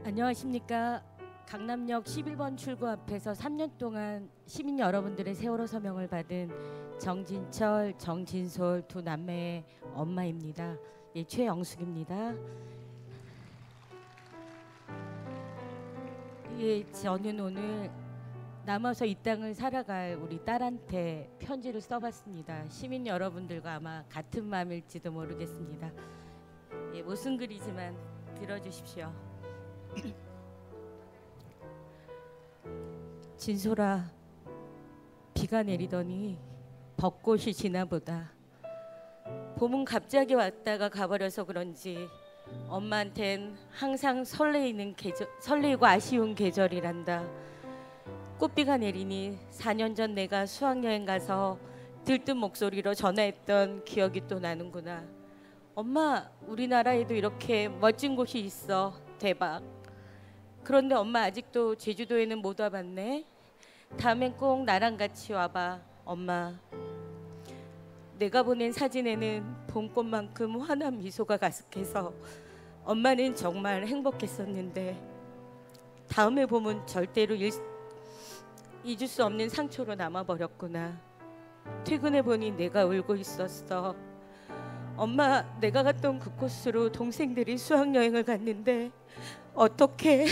안녕하십니까. 강남역 11번 출구 앞에서 3년 동안 시민 여러분들의 세월호 서명을 받은 정진철, 정진솔 두 남매의 엄마입니다. 예, 최영숙입니다. 예, 저는 오늘 남아서 이 땅을 살아갈 우리 딸한테 편지를 써봤습니다. 시민 여러분들과 아마 같은 마음일지도 모르겠습니다. 예, 무슨 글이지만 들어주십시오. 진솔아, 비가 내리더니 벚꽃이 지나보다. 봄은 갑자기 왔다가 가버려서 그런지 엄마한텐 항상 설레이고 아쉬운 계절이란다. 꽃비가 내리니 4년 전 내가 수학여행 가서 들뜬 목소리로 전화했던 기억이 또 나는구나. 엄마, 우리나라에도 이렇게 멋진 곳이 있어. 대박. 그런데 엄마 아직도 제주도에는 못 와봤네. 다음엔 꼭 나랑 같이 와봐. 엄마. 내가 보낸 사진에는 봄꽃만큼 환한 미소가 가득해서 엄마는 정말 행복했었는데 다음에 봄은 절대로 잊을 수 없는 상처로 남아버렸구나. 퇴근해보니 내가 울고 있었어. 엄마, 내가 갔던 그 코스로 동생들이 수학여행을 갔는데 어떻게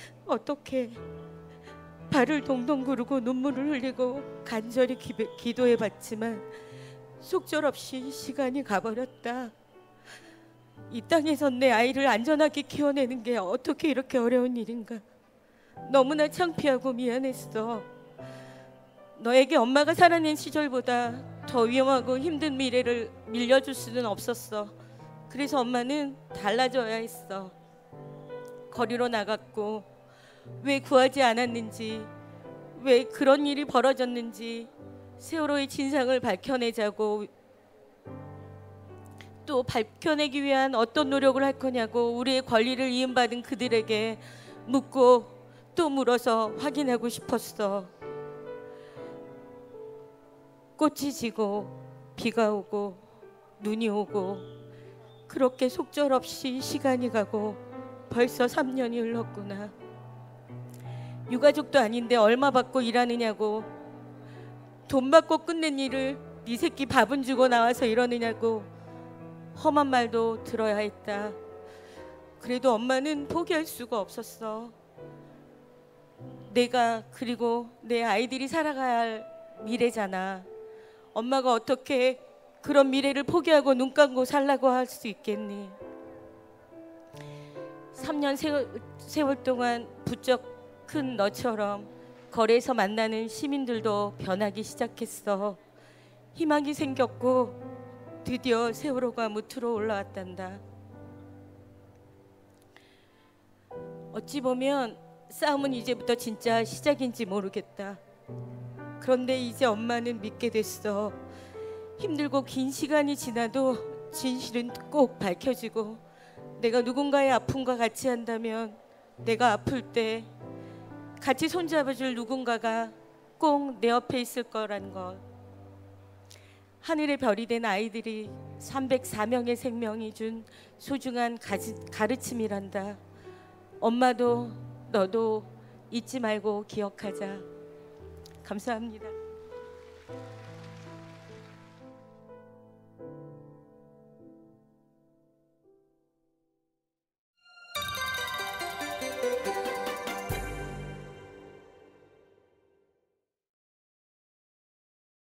발을 동동 구르고 눈물을 흘리고 간절히 기도해봤지만 속절없이 시간이 가버렸다. 이 땅에선 내 아이를 안전하게 키워내는 게 어떻게 이렇게 어려운 일인가. 너무나 창피하고 미안했어. 너에게 엄마가 살아낸 시절보다 더 위험하고 힘든 미래를 밀려줄 수는 없었어. 그래서 엄마는 달라져야 했어. 거리로 나갔고 왜 구하지 않았는지, 왜 그런 일이 벌어졌는지 세월호의 진상을 밝혀내자고, 또 밝혀내기 위한 어떤 노력을 할 거냐고 우리의 권리를 이음받은 그들에게 묻고 또 물어서 확인하고 싶었어. 꽃이 지고 비가 오고 눈이 오고 그렇게 속절없이 시간이 가고 벌써 3년이 흘렀구나. 유가족도 아닌데 얼마 받고 일하느냐고, 돈 받고 끝낸 일을 네 새끼 밥은 주고 나와서 이러느냐고 험한 말도 들어야 했다. 그래도 엄마는 포기할 수가 없었어. 내가 그리고 내 아이들이 살아가야 할 미래잖아. 엄마가 어떻게 그런 미래를 포기하고 눈 감고 살라고 할 수 있겠니? 3년 세월 동안 부쩍 큰 너처럼 거리에서 만나는 시민들도 변하기 시작했어. 희망이 생겼고 드디어 세월호가 무트로 올라왔단다. 어찌 보면 싸움은 이제부터 진짜 시작인지 모르겠다. 그런데 이제 엄마는 믿게 됐어. 힘들고 긴 시간이 지나도 진실은 꼭 밝혀지고 내가 누군가의 아픔과 같이 한다면 내가 아플 때 같이 손잡아줄 누군가가 꼭 내 옆에 있을 거란 것. 하늘의 별이 된 아이들이 304명의 생명이 준 소중한 가르침이란다. 엄마도 너도 잊지 말고 기억하자. 감사합니다.